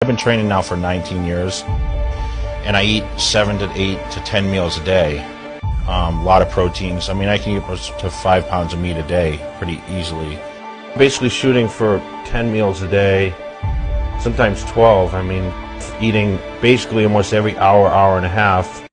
been training now for 19 years, and I eat 7 to 8 to 10 meals a day. A lot of proteins. I mean, I can eat up to 5 pounds of meat a day pretty easily. Basically shooting for 10 meals a day, sometimes 12. I mean, eating basically almost every hour, hour and a half.